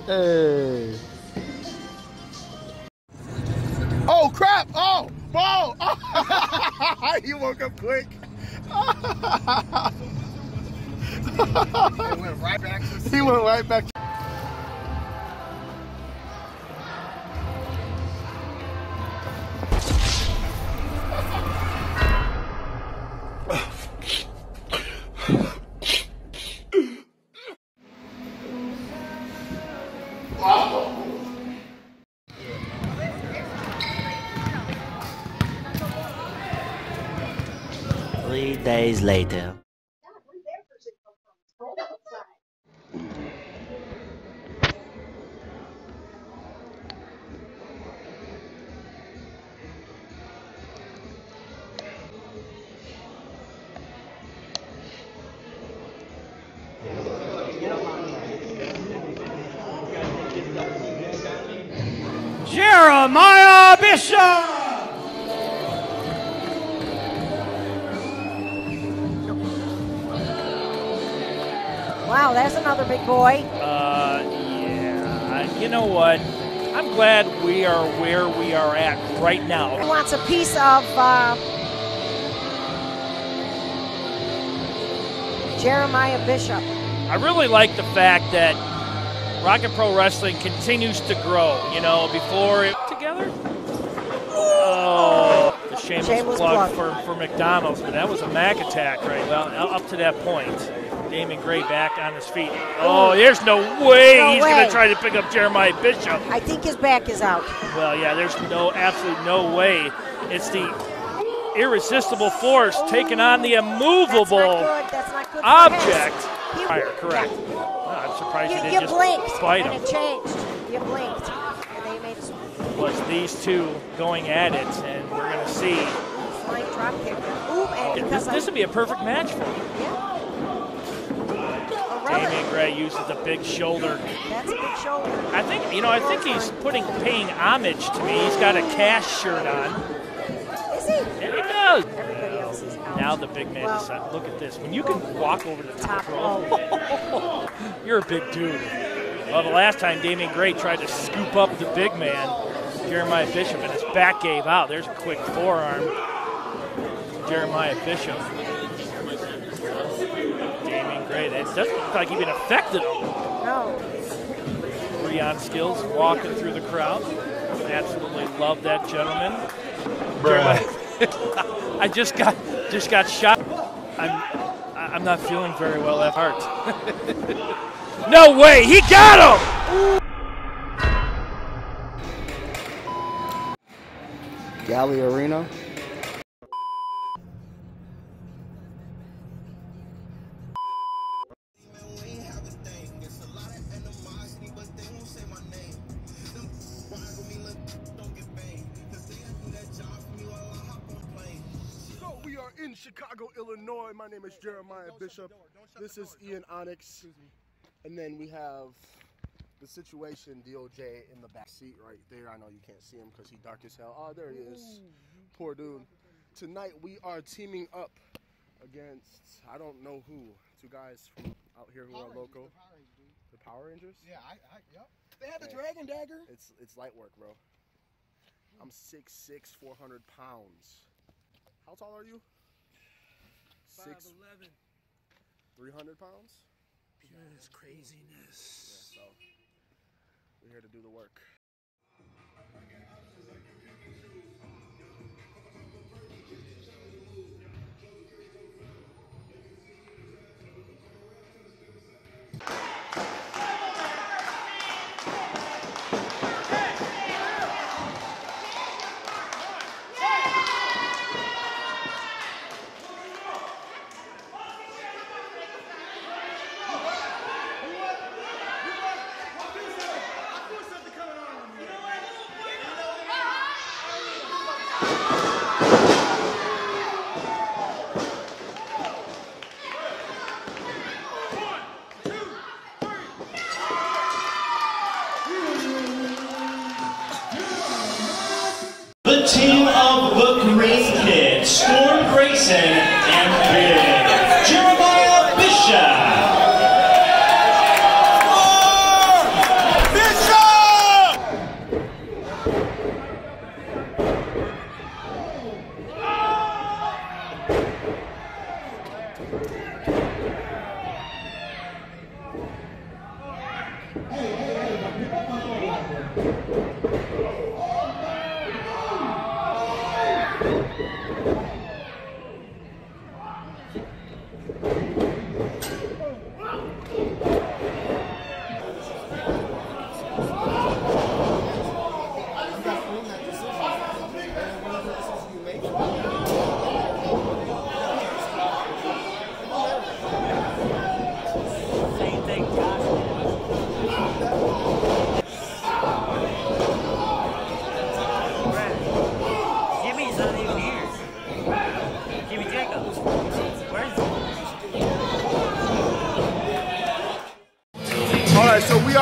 Hey. Oh, crap. Oh, ball. Oh. He woke up quick. He went right back to sleep. He went right back. Oh. 3 days later. Jeremiah Bishop! Wow, there's another big boy. Yeah. You know what? I'm glad we are where we are at right now. He wants a piece of Jeremiah Bishop. I really like the fact that Rocket Pro Wrestling continues to grow. You know, before it together. Oh, the shameless plug for McDonald's, but that was a Mac attack, right? Well, up to that point. Damon Gray back on his feet. Oh, there's no way he's going to try to pick up Jeremiah Bishop. I think his back is out. Well, yeah, there's absolutely no way. It's the irresistible force taking on the immovable That's not good object. Correct. Oh, I'm surprised you didn't just bite him. And it changed. You blinked. And they made a was these two going at it, and we're going to see. Flying drop kick. Ooh, and this would be a perfect match for him. Yeah. Damien Gray uses a big shoulder. That's a big shoulder. I think he's paying homage to me. He's got a Cash shirt on. Is he? Yeah, he does. Everybody else is out. Now the big man decides. Look at this. When you can walk over the top rope, you're a big dude. Well, the last time Damien Gray tried to scoop up the big man, Jeremiah Bishop, and his back gave out. There's a quick forearm. Jeremiah Bishop. Damien Gray. It doesn't look like he even affected him. No. Rion Skills walking through the crowd. Absolutely love that gentleman. I just got shot. I'm not feeling very well at heart. No way! He got him! Galley Arena. In Chicago, Illinois. My name is Jeremiah Bishop. This is Ian Onyx. And then we have the Situation DOJ in the back seat right there. I know you can't see him because he's dark as hell. Oh, there he is. Poor dude. Tonight we are teaming up against, I don't know who, two guys from out here who are local. The Power Rangers? Yeah, yep. They have the Dragon Dagger. It's light work, bro. I'm 6'6", 400 pounds. How tall are you? 5'11". 300 pounds? Pure craziness. Yeah, so we're here to do the work. The team of the Green Kids, Storm Grayson and Big Jeremiah Bishop.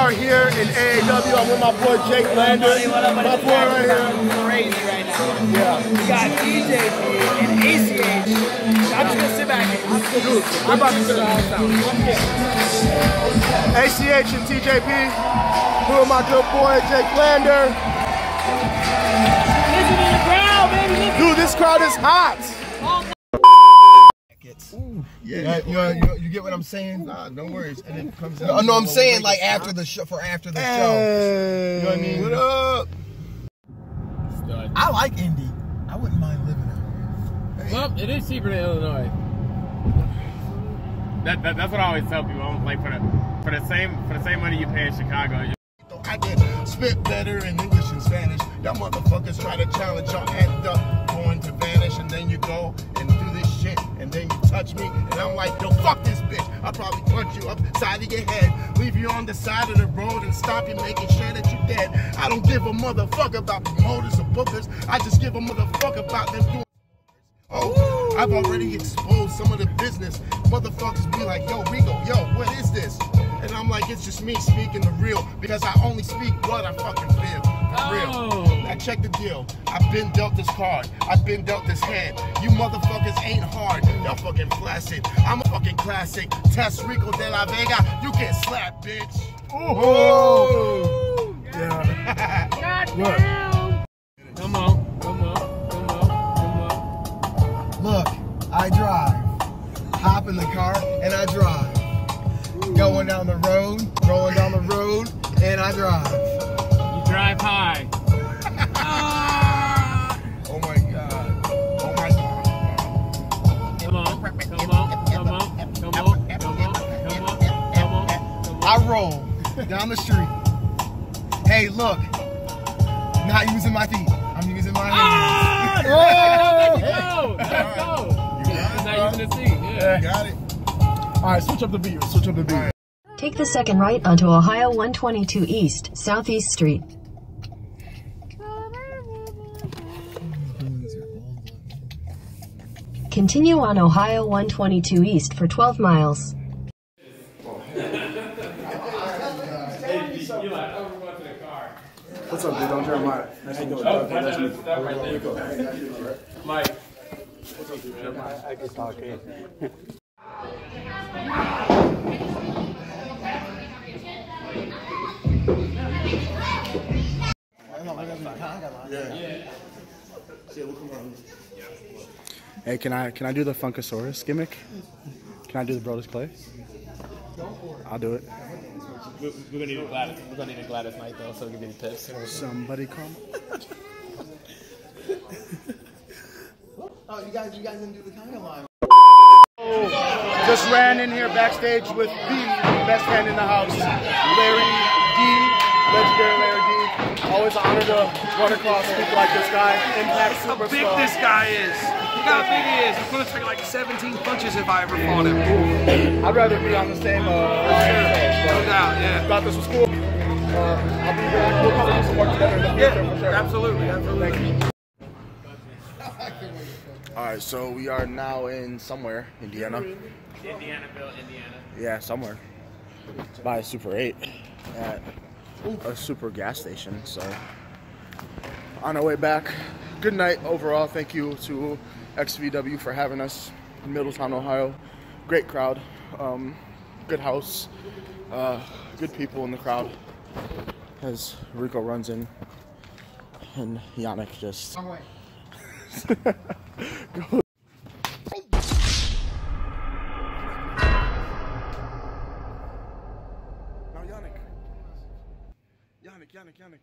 are here in AAW. I'm with my boy Jake Lander. My boy right here. Crazy right now. Yeah. We got DJP and ACH. I'm just gonna sit back and Dude, we're about to turn the house down. ACH and TJP. Who are my good boy Jake Lander. listen to the crowd, baby. Dude, this crowd is hot. Yeah, you get what I'm saying? Nah, no worries. And it comes No, I'm saying like after the show, for after the show. You know what I mean? What up? I like Indy. I wouldn't mind living out here. Well, it is cheaper than Illinois. That's what I always tell people. I'm like for the same money you pay in Chicago. I can spit better in English and Spanish. Y'all motherfuckers try to challenge, y'all end up going to vanish, and then you go and do this shit, and then you touch me, and I'm like, yo, fuck this bitch. I'll probably punch you upside of your head, leave you on the side of the road, and stop you making sure that you're dead. I don't give a motherfucker about promoters or bookers. I just give a motherfucker about them doing. Oh, I've already exposed some of the business. Motherfuckers be like, yo, Rico, yo, what is this? And I'm like, it's just me speaking the real, because I only speak what I fucking feel. For real. Now check the deal. I've been dealt this card. I've been dealt this hand. You motherfuckers ain't hard. Y'all fucking flaccid. I'm a fucking classic. Test Rico de la Vega. You get slapped, bitch. Oh. Yeah. Look. Come on. Look, I drive. Hop in the car and I drive. Going down the road, rolling down the road, and I drive. You drive high. Oh my god. Oh my god. Come on. I roll down the street. Hey, look, not using my feet. I'm using my hands. Let's go. It's not using the seat. Yeah. You got it. All right, switch up the beat. Take the second right onto Ohio 122 East, Southeast Street. Continue on Ohio 122 East for 12 miles. What's up, dude? I'm Jeremiah. How you doing? Mike. What's up, dude? Jeremiah. I can talk in. Hey, can I do the Funkasaurus gimmick? Can I do the Brodus Clay? I'll do it. We're gonna need a Gladys. We're gonna need a Gladys night though, so give me the tips. Somebody come. Oh, you guys didn't do the title line. Just ran in here backstage with the best man in the house, Larry D, legendary Larry D. Always an honor to run across people like this guy, Impact Superstar. How big this guy is. Look how big he is. He's gonna take like 17 punches if I ever fought him. I'd rather be on the same No doubt, yeah. Thought this was cool. I'll be there. We'll probably do some work together in the future for sure. Absolutely. Thank you. All right, so we are now in somewhere, Indiana. Indianaville, Indiana. Yeah, somewhere. By a Super 8 at a Super gas station. So on our way back, good night overall. Thank you to XVW for having us in Middletown, Ohio. Great crowd, good house, good people in the crowd. As Rico runs in, and Yannick just. Go. Now Yannick.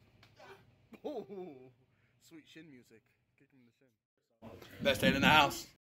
Oh, sweet shin music. Kick him in the shin. Best head in the house.